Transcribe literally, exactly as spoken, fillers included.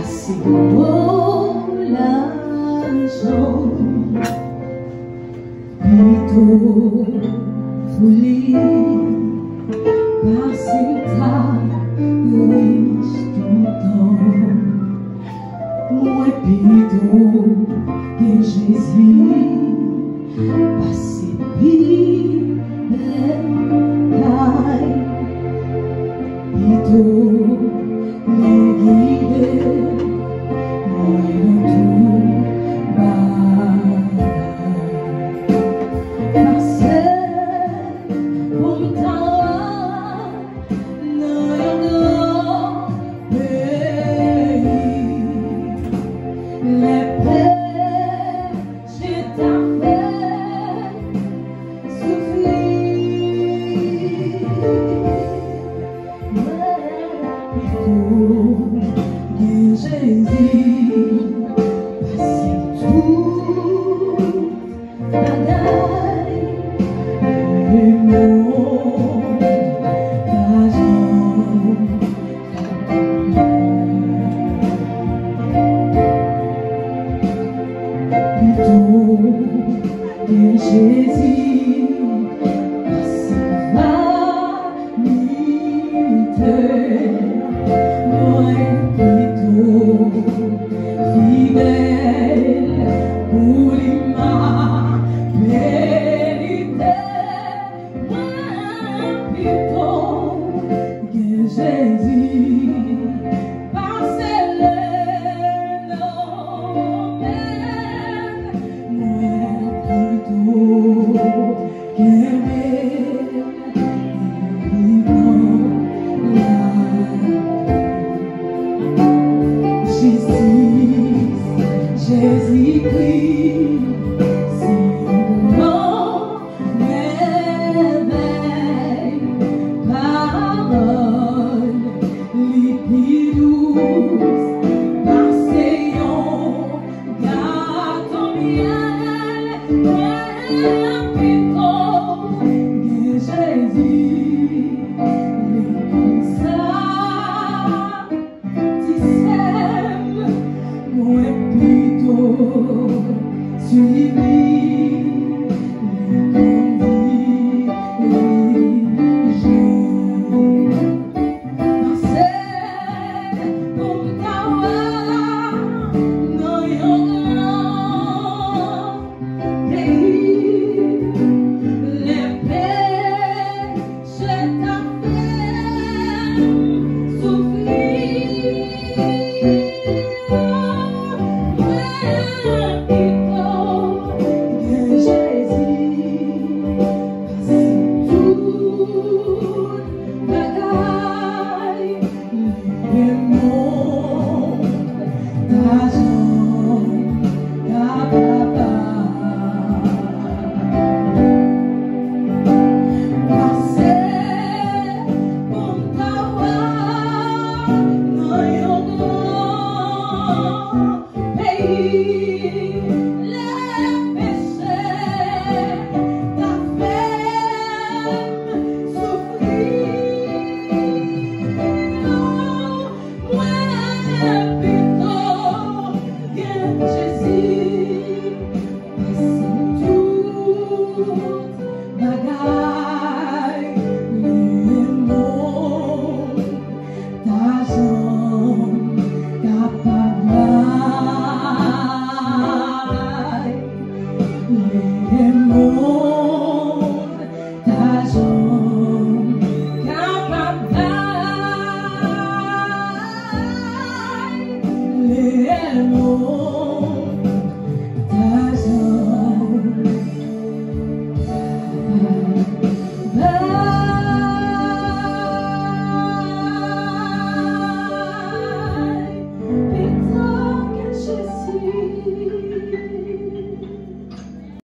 assez beau l'argent, plutôt folie, passer ta riche tout temps, moi plutôt que Jésus, passer pire, plutôt les guider, moi dans tout bas. Passer pour m'entendre dans un grand pays, les péchés t'ont fait souffrir. Jésus, passer tout bagaille, le monde d'argent, plutôt que Jésus, passer vanité. Fidèle pour l'immortalité, moi plutôt que Jésus, passer le nom, moi plutôt que Jésus-Christ, si grand merveille, parole, limpide douce, passéant, gâteau miel, moi plutôt que Jésus, les comme ça, tu s'aimes, moi suivi les conditions, passer pour m'avoir dans un grand pays, les péchés t'ont fait souffrir. Oh